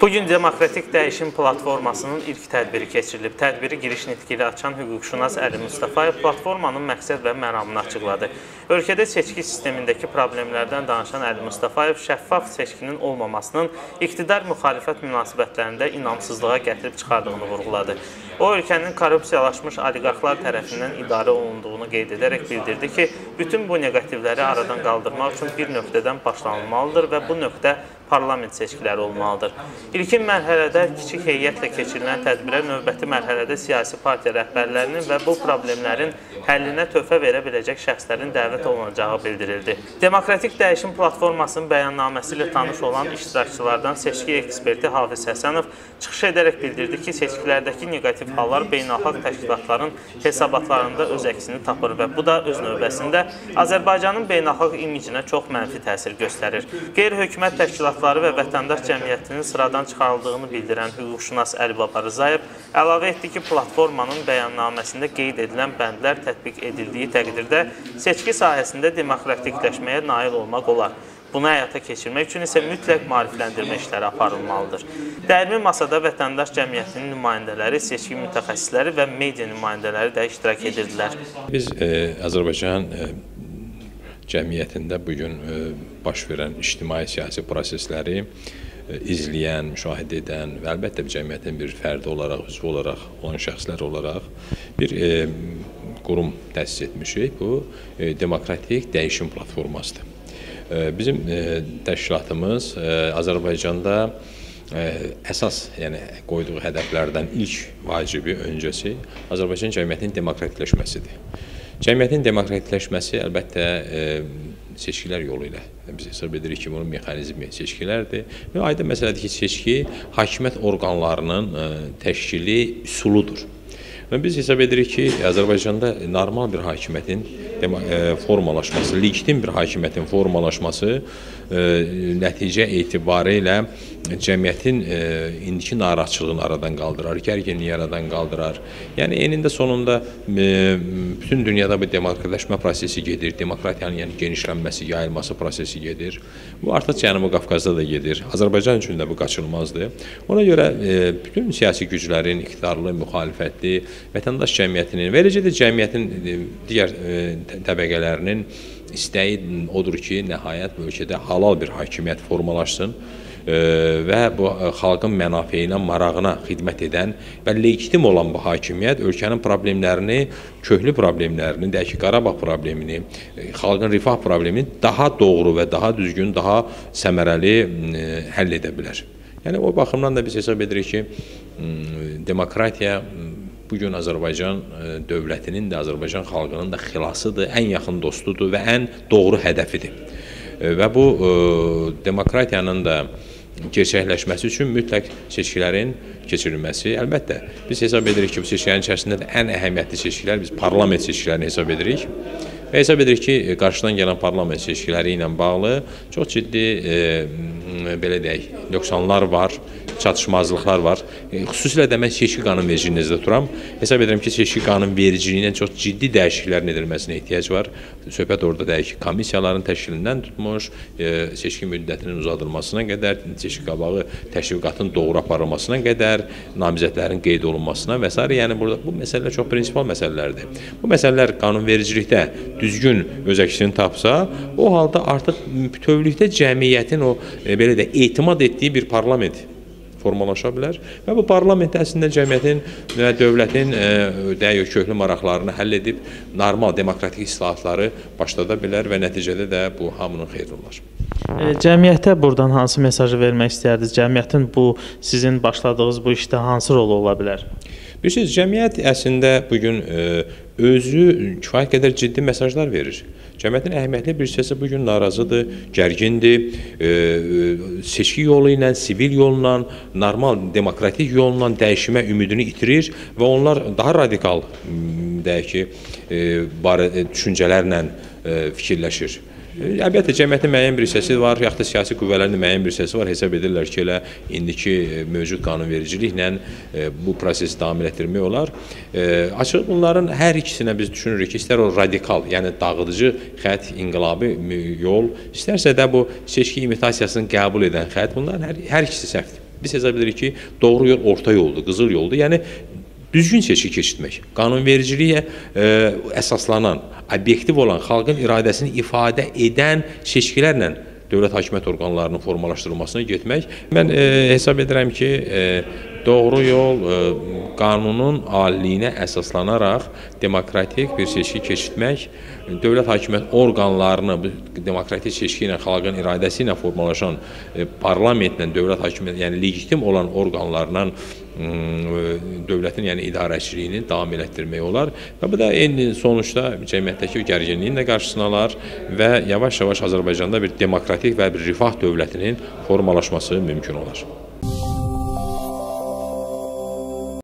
Bugün Demokratik Dəyişim Platformasının ilk tədbiri keçirilib. Tədbiri giriş nitqi ilə açan hüquqşünas Əli Mustafayev platformanın məqsəd və məramını açıqladı. Ölkədə seçki sistemindəki problemlərdən danışan Əli Mustafayev şəffaf seçkinin olmamasının iqtidar-müxalifət münasibətlərində inamsızlığa gətirib çıxardığını vurğuladı. O, ölkənin korrupsiyalaşmış oliqarxlar tərəfindən idarə olunduğunu qeyd edərək bildirdi ki, bütün bu neqativləri aradan qaldırmaq üçün bir nöqtədən başlanılmalıdır və bu nöqtə parlament seçkiləri olmalıdır. İlkin mərhələdə kiçik heyətlə keçirilən tədbirə növbəti mərhələdə siyasi partiya rəhbərlərinin və bu problemlərin həllinə töhfə verə biləcək şəxslərin dəvət olunacağı bildirildi. Demokratik Dəyişim Platformasının bəyannaməsi ilə tanış olan iştirakçılardan seçki eksperti Hafiz Həsənov çıxış edərək bildirdi ki, seçkilərdəki neqativ hallar beynəlxalq təşkilatların hesabatlarında öz əksini tapır və bu da öz növbəsində Azərbaycanın beynəlxalq imicinə çox mənfi təsir göstərir. Qeyri-hökumət təşkilatları və vətəndaş cəmiyyətinin sıradan çıxarıldığını bildirən hüquqşünas Əli Rza əlavə etdi ki, platformanın bəyannaməsində qeyd edilən bəndlər tətbiq edildiyi təqdirdə seçki sahəsində demokratikləşməyə nail olmaq olar. Bunu həyata keçirmək üçün isə mütləq maarifləndirmə işləri aparılmalıdır. Dəyirmi masada vətəndaş cəmiyyətinin nümayəndələri, seçki mütəxəssisləri və media nümayəndələri də iştirak edirdilər. Biz Azərbaycan cəmiyyətində bugün baş verən ictimai-siyasi prosesləri izləyən, müşahidə edən və əlbəttə cəmiyyətin bir fərdi olaraq, üzvü olaraq, olan şəxslər olaraq bir qurum təsis etmişik. Bu, Demokratik Dəyişim Platformasıdır. Bizim təşkilatımız Azərbaycanda əsas qoyduğu hədəflərdən ilk vacibi, öncəsi Azərbaycan cəmiyyətinin demokratikləşməsidir. Cəmiyyətin demokratikləşməsi əlbəttə seçkilər yolu ilə biz hesab edirik ki, bunun mexanizmi seçkilərdir və aydın məsələdir ki, seçki hakimiyyət orqanlarının təşkili üsuludur. Və biz hesab edirik ki, Azərbaycanda normal bir hakimiyyətin formalaşması, legitim bir hakimiyyətin formalaşması nəticə etibarı ilə cəmiyyətin indiki narahatçılığını aradan qaldırar, gərginliyi aradan qaldırar. Yəni, enində sonunda bütün dünyada bu demokratikləşmə prosesi gedir, demokratiyanın genişlənməsi, yayılması prosesi gedir. Bu, artıq Cənubi Qafqazda da gedir. Azərbaycan üçün də bu qaçılmazdır. Ona görə bütün siyasi güclərin, iqtidarlı, müxalifətli, vətəndaş cəmiyyətinin və eləcə də cəmiyyətin digər təbəqələrinin istəyi odur ki, nəhayət bu ölkədə halal bir hakimiyyət formalaşsın və bu xalqın mənafeyinə, marağına xidmət edən və legitim olan bu hakimiyyət ölkənin problemlərini, köklü problemlərini, deyək ki, Qarabağ problemini, xalqın rifah problemini daha doğru və daha düzgün, daha səmərəli həll edə bilər. Yəni, o baxımdan da biz hesab edirik ki, demokratiya bugün Azərbaycan dövlətinin də, Azərbaycan xalqının da xilasıdır, ən yaxın dostudur və ən doğru hədəfidir. Və bu demokratiyanın da gerçəkləşməsi üçün mütləq seçkilərin keçirilməsi. Əlbəttə, biz hesab edirik ki, bu seçkilərin içərisində də ən əhəmiyyətli seçkilər, biz parlament seçkilərini hesab edirik. Və hesab edirik ki, qarşıdan gələn parlament seçkiləri ilə bağlı çox ciddi, belə deyək, nöqsanlar var, çatışmazlıqlar var. Xüsusilə də mən seçki qanunvericiliyinizdə tuturam. Hesab edirəm ki, seçki qanunvericiliyinin çox ciddi dəyişikliklərin edilməsinə ehtiyac var. Söhbət orada deyək ki, komissiyaların təşkilindən tutmuş, seçki müddətinin uzadılmasına qədər, seçki qabağı təşviqatın doğru aparılmasına qədər, namizədlərin qeyd olunmasına və s. Yəni, burada bu məsələlər çox prinsipal məsələlərdir. Bu məsələlər qanunvericilikdə düzgün öz əksini tapsa, o halda artıq bütövlükdə cəmiyyətin o, belə də, etimad etdiyi bir parlament formalaşa bilər və bu parlament əslində cəmiyyətin və dövlətin köklü maraqlarını həll edib normal demokratik islahatları başlada bilər və nəticədə də bu hamının xeyri olar. Cəmiyyətə buradan hansı mesajı vermək istərdiniz? Cəmiyyətin bu sizin başladığınız bu işdə hansı rolu ola bilər? Bilirsiniz, cəmiyyət əslində bugün özü kifayət qədər ciddi mesajlar verir. Cəmiyyətin əhəmiyyətli bir hissəsi bugün narazıdır, gərgindir, seçki yolu ilə, sivil yolla, normal demokratik yolla dəyişimə ümidini itirir və onlar daha radikal, deyək ki, düşüncələrlə fikirləşir. Əlbəttə, cəmiyyətin müəyyən bir hissəsi var, yaxud da siyasi qüvvələrin müəyyən bir hissəsi var. Hesab edirlər ki, elə indiki mövcud qanunvericiliklə bu prosesi davam etdirmək olar. Açıq bunların hər ikisinə biz düşünürük ki, istər o radikal, yəni dağıdıcı xətt, inqilabi yol, istərsə də bu seçki imitasiyasını qəbul edən xətt, bunların hər ikisi səhvdir. Biz hesab edirik ki, doğru yol orta yoldur, qızıl yoldur. Yəni düzgün seçki keçirmək, qanunvericiliyə əsaslanan, obyektiv olan, xalqın iradəsini ifadə edən seçkilərlə dövlət hakimiyyət orqanlarının formalaşdırılmasına getmək. Mən hesab edirəm ki, doğru yol qanunun aliliyinə əsaslanaraq demokratik bir seçki keçirmək, dövlət hakimiyyət orqanlarını demokratik seçki ilə, xalqın iradəsi ilə formalaşan parlamentlə, dövlət hakimiyyət, yəni legitim olan orqanlarla dövlətin, yəni idarəçiliyini davam elətdirmək olar və bu da eyni sonuçda cəmiyyətdəki gərginliyin də qarşısını alar və yavaş-yavaş Azərbaycanda bir demokratik və bir rifah dövlətinin formalaşması mümkün olar.